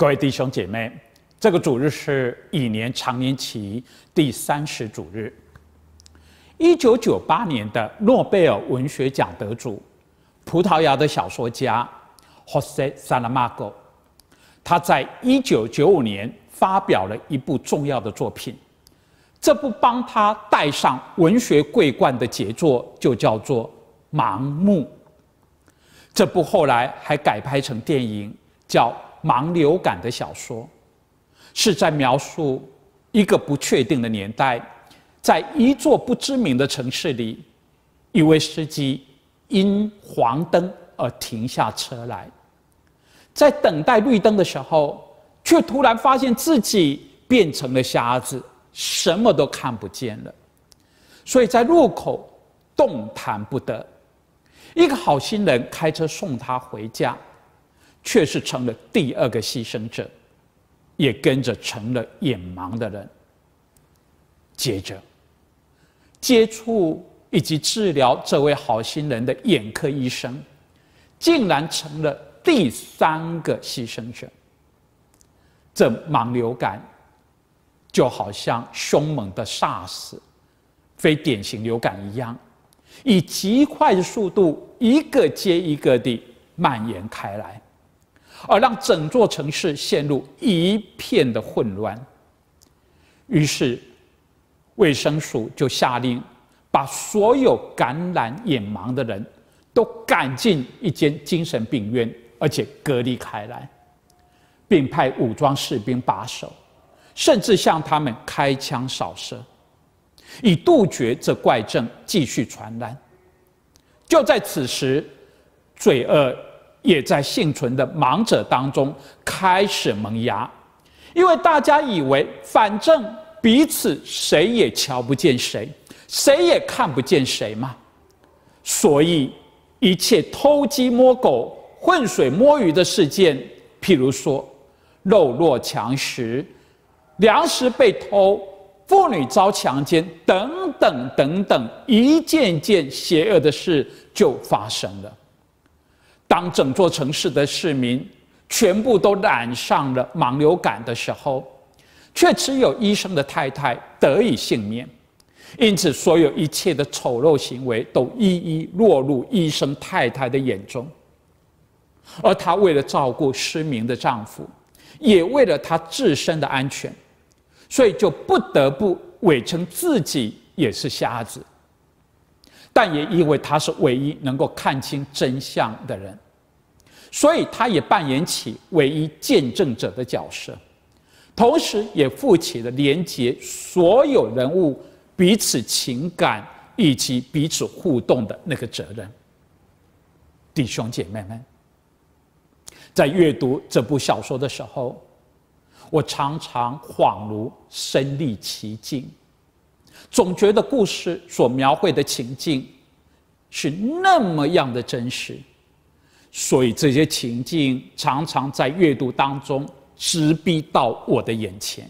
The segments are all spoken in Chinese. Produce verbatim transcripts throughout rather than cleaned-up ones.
各位弟兄姐妹，这个主日是乙年常年期第三十主日。一九九八年的诺贝尔文学奖得主，葡萄牙的小说家 José Saramago， 他在一九九五年发表了一部重要的作品，这部帮他戴上文学桂冠的杰作就叫做《盲目》。这部后来还改拍成电影，叫《盲流感》的小说，是在描述一个不确定的年代，在一座不知名的城市里，一位司机因黄灯而停下车来，在等待绿灯的时候，却突然发现自己变成了瞎子，什么都看不见了，所以在路口动弹不得。一个好心人开车送他回家，却是成了第二个牺牲者，也跟着成了眼盲的人。接着，接触以及治疗这位好心人的眼科医生，竟然成了第三个牺牲者。这盲流感就好像凶猛的 SARS 非典型流感一样，以极快的速度一个接一个地蔓延开来，而让整座城市陷入一片的混乱。于是卫生署就下令把所有感染眼盲的人都赶进一间精神病院，而且隔离开来，并派武装士兵把守，甚至向他们开枪扫射，以杜绝这怪症继续传染。就在此时，罪恶也在幸存的盲者当中开始萌芽，因为大家以为反正彼此谁也瞧不见谁，谁也看不见谁嘛，所以一切偷鸡摸狗、浑水摸鱼的事件，譬如说肉落抢食、粮食被偷、妇女遭强奸等等等等，一件件邪恶的事就发生了。当整座城市的市民全部都染上了盲流感的时候，却只有医生的太太得以幸免。因此，所有一切的丑陋行为都一一落入医生太太的眼中，而她为了照顾失明的丈夫，也为了她自身的安全，所以就不得不伪称自己也是瞎子，但也因为他是唯一能够看清真相的人，所以他也扮演起唯一见证者的角色，同时也负起了连结所有人物彼此情感以及彼此互动的那个责任。弟兄姐妹们，在阅读这部小说的时候，我常常恍如身历其境，总觉得故事所描绘的情境是那么样的真实，所以这些情境常常在阅读当中直逼到我的眼前。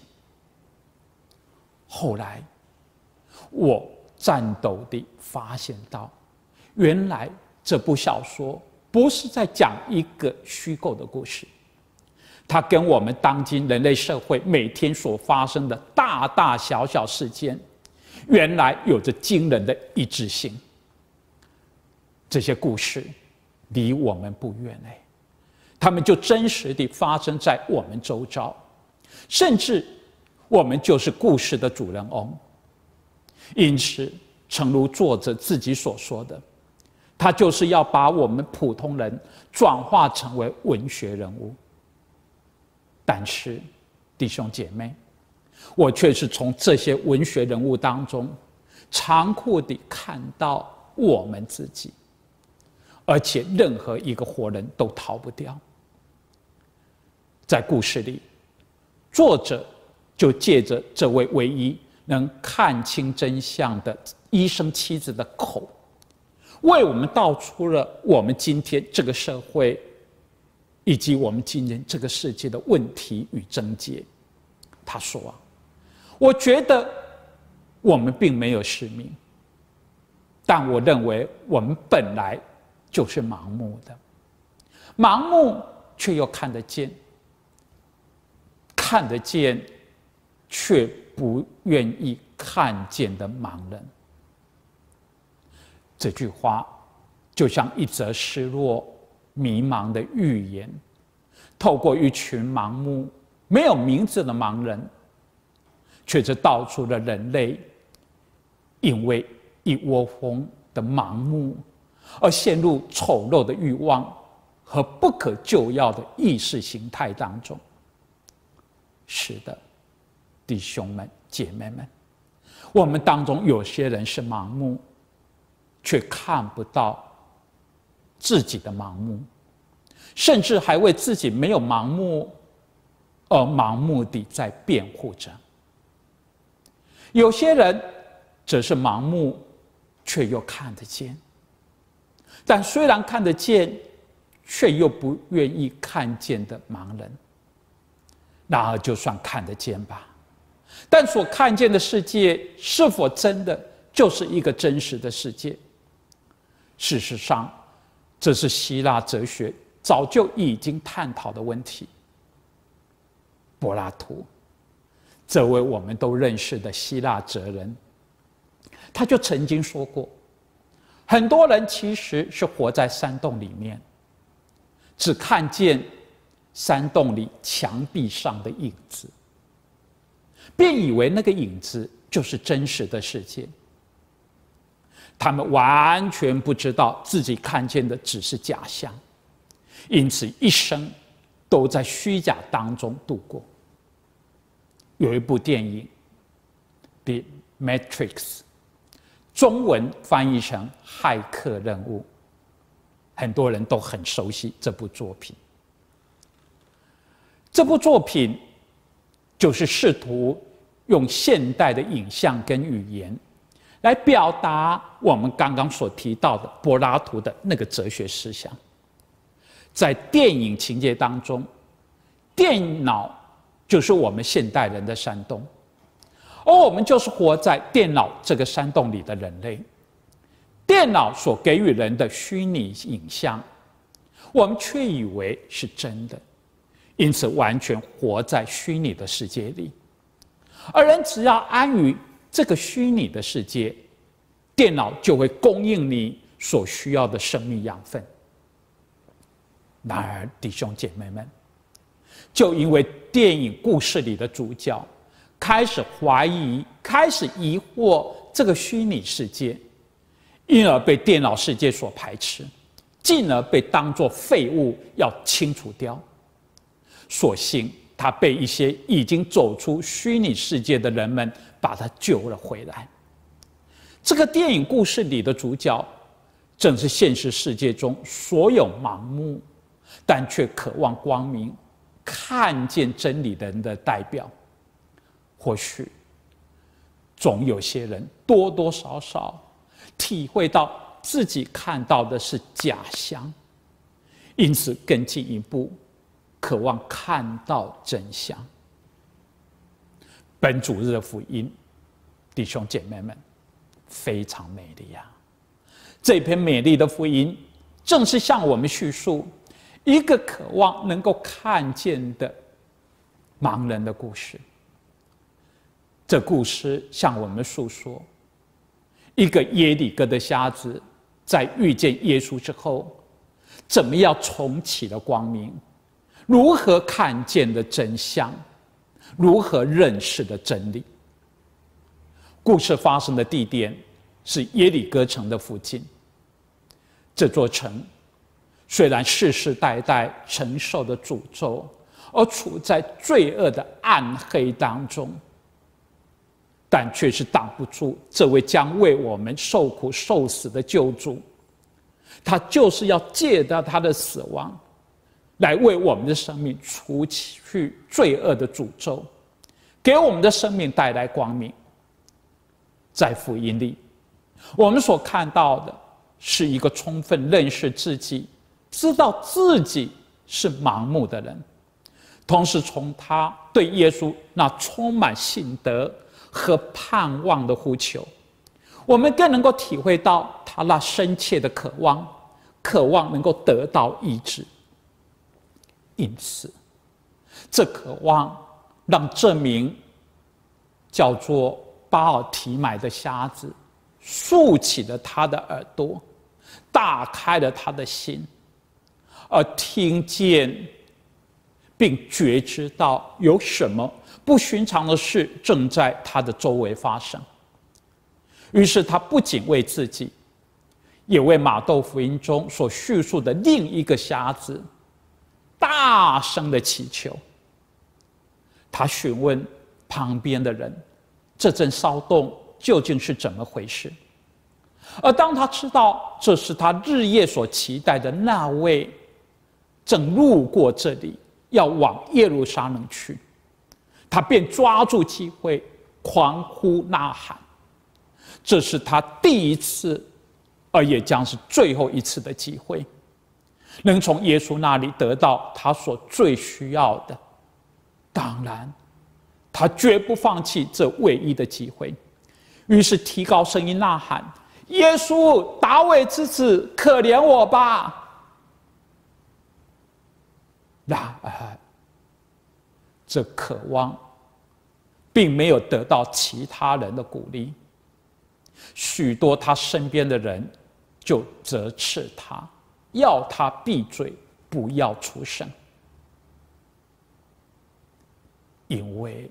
后来我颤抖地发现到，原来这部小说不是在讲一个虚构的故事，它跟我们当今人类社会每天所发生的大大小小事件，原来有着惊人的一致性。这些故事离我们不远哎，它们就真实地发生在我们周遭，甚至我们就是故事的主人翁。因此，诚如作者自己所说的，他就是要把我们普通人转化成为文学人物。但是，弟兄姐妹，我却是从这些文学人物当中残酷地看到我们自己，而且任何一个活人都逃不掉。在故事里，作者就借着这位唯一能看清真相的医生妻子的口，为我们道出了我们今天这个社会以及我们今天这个世界的问题与症结。他说啊，我觉得我们并没有失明，但我认为我们本来就是盲目的，盲目却又看得见。 看得见却不愿意看见的盲人。这句话就像一则失落迷茫的寓言，透过一群盲目没有名字的盲人，却是道出了人类因为一窝蜂的盲目而陷入丑陋的欲望和不可救药的意识形态当中。是的，弟兄们姐妹们，我们当中有些人是盲目，却看不到自己的盲目，甚至还为自己没有盲目而盲目地在辩护着。有些人则是盲目却又看得见，但虽然看得见却又不愿意看见的盲人。然而就算看得见吧，但所看见的世界是否真的就是一个真实的世界？事实上，这是希腊哲学早就已经探讨的问题。柏拉图，这位我们都认识的希腊哲人，他就曾经说过，很多人其实是活在山洞里面，只看见山洞里墙壁上的影子，便以为那个影子就是真实的世界。他们完全不知道自己看见的只是假象，因此一生都在虚假当中度过。有一部电影《The Matrix》，中文翻译成《骇客任务》，很多人都很熟悉这部作品。这部作品就是试图用现代的影像跟语言来表达我们刚刚所提到的柏拉图的那个哲学思想。在电影情节当中，电脑就是我们现代人的山洞，而我们就是活在电脑这个山洞里的人类。电脑所给予人的虚拟影像，我们却以为是真的，因此完全活在虚拟的世界里。而人只要安于这个虚拟的世界，电脑就会供应你所需要的生命养分。然而，弟兄姐妹们，就因为电影故事里的主角开始怀疑、开始疑惑这个虚拟世界，因而被电脑世界所排斥，进而被当作废物要清除掉。所幸他被一些已经走出虚拟世界的人们把他救了回来。这个电影故事里的主角，正是现实世界中所有盲目但却渴望光明、看见真理的人的代表。或许总有些人多多少少体会到自己看到的是假象，因此更进一步渴望看到真相。本主日的福音，弟兄姐妹们，非常美丽啊！这篇美丽的福音，正是向我们叙述一个渴望能够看见的盲人的故事。这故事向我们诉说，一个耶里哥的瞎子，在遇见耶稣之后，怎么样重启了光明，如何看见的真相，如何认识的真理。故事发生的地点是耶里哥城的附近。这座城虽然世世代代承受的诅咒，而处在罪恶的暗黑当中，但却是挡不住这位将为我们受苦受死的救主。他就是要借着他的死亡，来为我们的生命除去罪恶的诅咒，给我们的生命带来光明。在福音里，我们所看到的是一个充分认识自己、知道自己是盲目的人，同时从他对耶稣那充满信德和盼望的呼求，我们更能够体会到他那深切的渴望，渴望能够得到医治。因此，这渴望让这名叫做巴尔提买的瞎子竖起了他的耳朵，打开了他的心，而听见并觉知到有什么不寻常的事正在他的周围发生。于是他不仅为自己，也为马窦福音中所叙述的另一个瞎子大声的祈求。他询问旁边的人，这阵骚动究竟是怎么回事？而当他知道这是他日夜所期待的那位正路过这里，要往耶路撒冷去，他便抓住机会狂呼呐喊。这是他第一次，而也将是最后一次的机会，能从耶稣那里得到他所最需要的。当然，他绝不放弃这唯一的机会，于是提高声音呐喊：“耶稣，大卫之子，可怜我吧！”然而，这渴望并没有得到其他人的鼓励。许多他身边的人就责斥他，要他闭嘴，不要出声，因为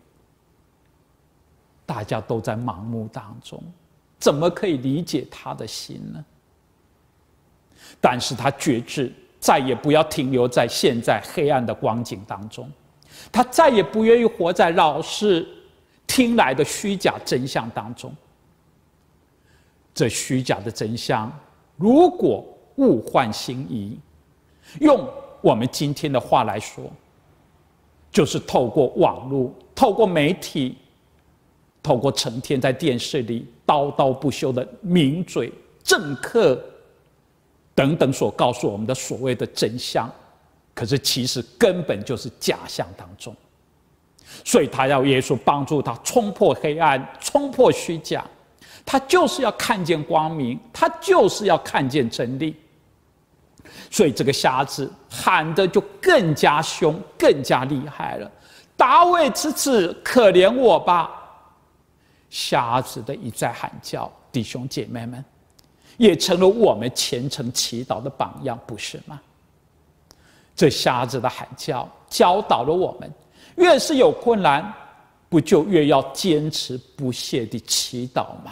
大家都在盲目当中，怎么可以理解他的心呢？但是他决志，再也不要停留在现在黑暗的光景当中，他再也不愿意活在老是听来的虚假真相当中。这虚假的真相，如果物换星移，用我们今天的话来说，就是透过网络、透过媒体、透过成天在电视里叨叨不休的名嘴、政客等等所告诉我们的所谓的真相，可是其实根本就是假象当中。所以他要耶稣帮助他冲破黑暗，冲破虚假。他就是要看见光明，他就是要看见真理。所以这个瞎子喊的就更加凶，更加厉害了：“大卫之子，可怜我吧！”瞎子的一再喊叫，弟兄姐妹们，也成了我们虔诚祈祷的榜样，不是吗？这瞎子的喊叫教导了我们，越是有困难，不就越要坚持不懈地祈祷吗？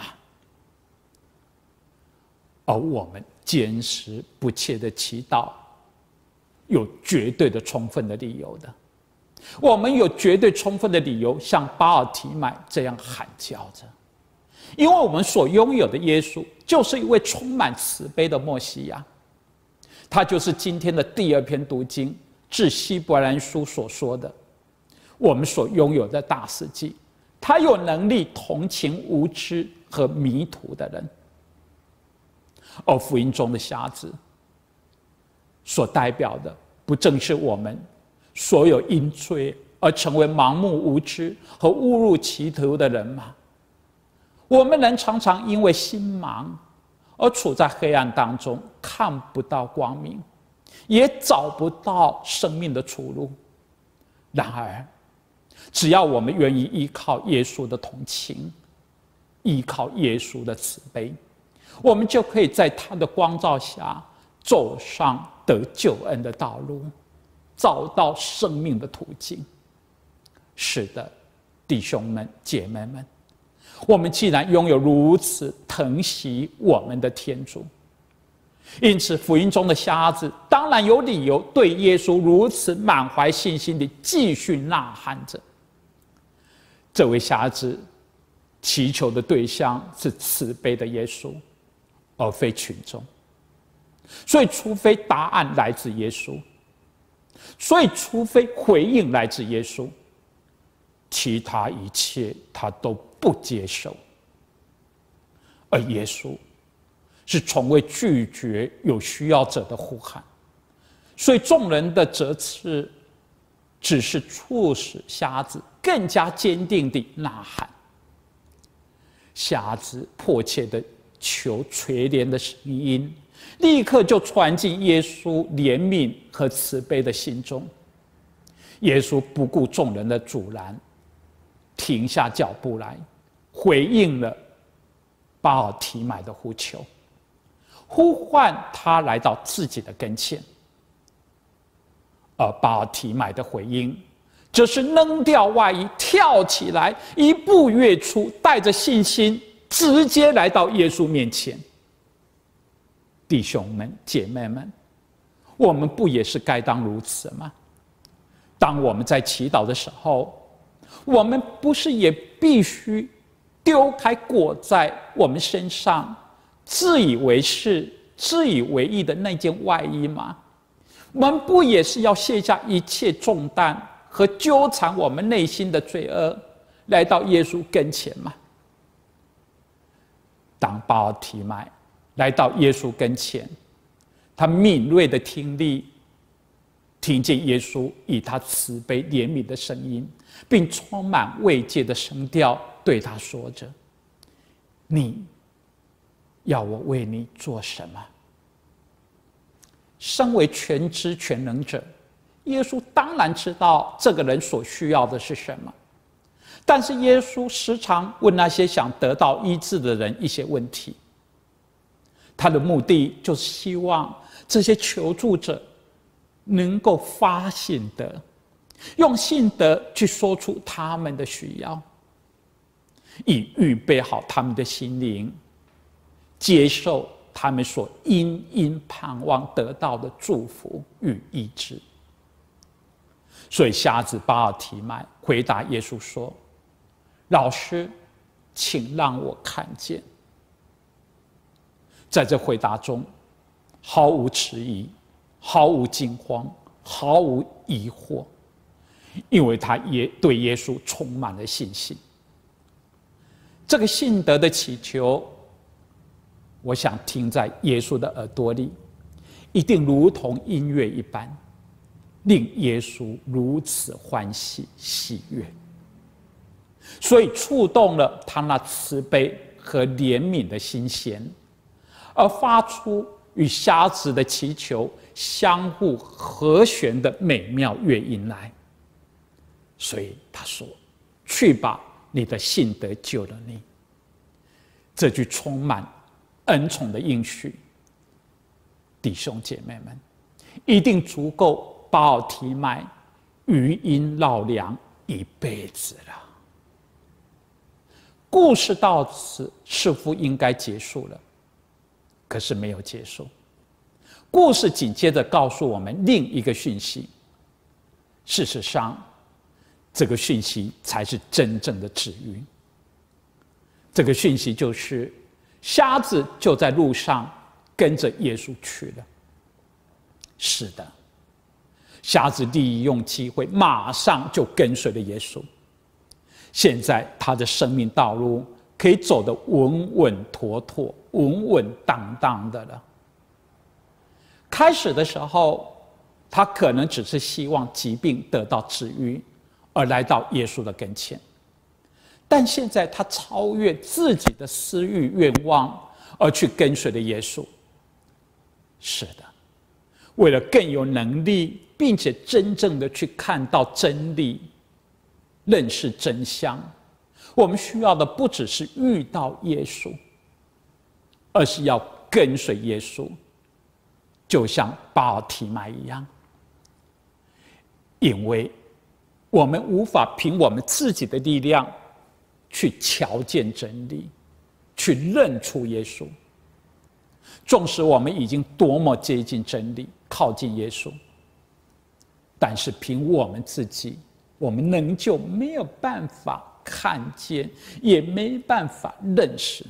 而我们坚持不懈的祈祷，有绝对的充分的理由的。我们有绝对充分的理由像巴尔提买这样喊叫着，因为我们所拥有的耶稣就是一位充满慈悲的默西亚。他就是今天的第二篇读经致希伯来书所说的，我们所拥有的大司祭，他有能力同情无知和迷途的人。而福音中的瞎子所代表的，不正是我们所有因罪而成为盲目无知和误入歧途的人吗？我们人常常因为心盲而处在黑暗当中，看不到光明，也找不到生命的出路。然而，只要我们愿意依靠耶稣的同情，依靠耶稣的慈悲，我们就可以在他的光照下走上得救恩的道路，找到生命的途径。是的，弟兄们姐妹们，我们既然拥有如此疼惜我们的天主，因此福音中的瞎子当然有理由对耶稣如此满怀信心地继续呐喊着。这位瞎子祈求的对象是慈悲的耶稣，而非群众。所以除非答案来自耶稣，所以除非回应来自耶稣，其他一切他都不接受。而耶稣是从未拒绝有需要者的呼喊，所以众人的责斥只是促使瞎子更加坚定地呐喊。瞎子迫切地求垂怜的声音，立刻就传进耶稣怜悯和慈悲的心中。耶稣不顾众人的阻拦， 停下脚步来，回应了巴尔提买的呼求，呼唤他来到自己的跟前。而巴尔提买的回应，则是扔掉外衣，跳起来，一步跃出，带着信心，直接来到耶稣面前。弟兄们、姐妹们，我们不也是该当如此吗？当我们在祈祷的时候，我们不是也必须丢开裹在我们身上自以为是、自以为意的那件外衣吗？我们不也是要卸下一切重担和纠缠我们内心的罪恶，来到耶稣跟前吗？当巴尔提买来到耶稣跟前，他敏锐的听力听见耶稣以他慈悲怜悯的声音，并充满慰藉的声调对他说着：“你要我为你做什么？”身为全知全能者，耶稣当然知道这个人所需要的是什么，但是耶稣时常问那些想得到医治的人一些问题，他的目的就是希望这些求助者能够发信德，用信德去说出他们的需要，以预备好他们的心灵，接受他们所殷殷盼望得到的祝福与医治。所以瞎子巴尔提买回答耶稣说：“老师，请让我看见。”在这回答中，毫无迟疑，毫无惊慌，毫无疑惑，因为他也对耶稣充满了信心。这个信德的祈求，我想听在耶稣的耳朵里，一定如同音乐一般，令耶稣如此欢喜喜悦，所以触动了他那慈悲和怜悯的心弦，而发出与瞎子的祈求相互和弦的美妙乐音来。所以他说：“去吧，你的信德救了你。”这句充满恩宠的应许，弟兄姐妹们，一定足够巴尔提买余音绕梁一辈子了。故事到此似乎应该结束了，可是没有结束。故事紧接着告诉我们另一个讯息，事实上，这个讯息才是真正的治愈。这个讯息就是，瞎子就在路上跟着耶稣去了。是的，瞎子利用机会，马上就跟随了耶稣。现在他的生命道路可以走得稳稳妥妥、稳稳当当的了。开始的时候，他可能只是希望疾病得到治愈，而来到耶稣的跟前。但现在他超越自己的私欲愿望，而去跟随了耶稣。是的，为了更有能力，并且真正的去看到真理、认识真相，我们需要的不只是遇到耶稣，而是要跟随耶稣，就像巴尔提买一样。因为我们无法凭我们自己的力量去瞧见真理，去认出耶稣。纵使我们已经多么接近真理，靠近耶稣，但是凭我们自己，我们仍旧没有办法看见，也没办法认识。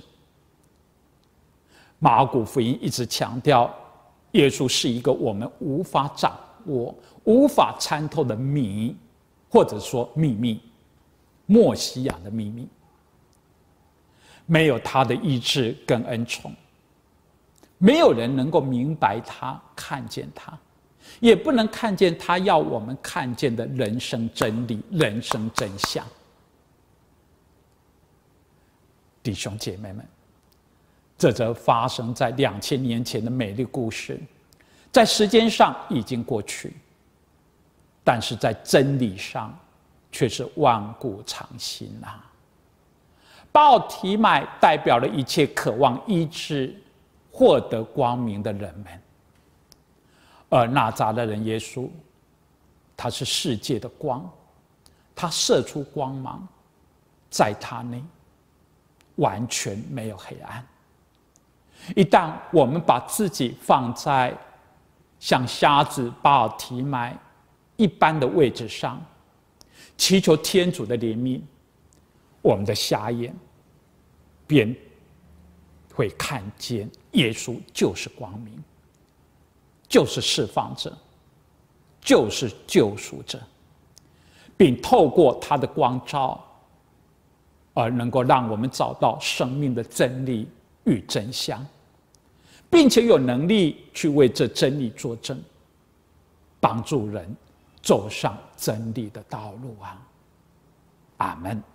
马尔谷福音一直强调，耶稣是一个我们无法掌握、无法参透的谜，或者说秘密，默西亚的秘密。没有他的医治跟恩宠，没有人能够明白他、看见他，也不能看见他要我们看见的人生真理、人生真相。弟兄姐妹们，这则发生在两千年前的美丽故事，在时间上已经过去，但是在真理上却是万古长新啊。巴奥提买代表了一切渴望医治、获得光明的人们，而纳匝勒人耶稣，他是世界的光，他射出光芒，在他内完全没有黑暗。一旦我们把自己放在像瞎子巴尔提买一般的位置上，祈求天主的怜悯，我们的瞎眼便会看见耶稣就是光明，就是释放者，就是救赎者，并透过他的光照，而能够让我们找到生命的真理与真相，并且有能力去为这真理作证，帮助人走上真理的道路啊！阿们。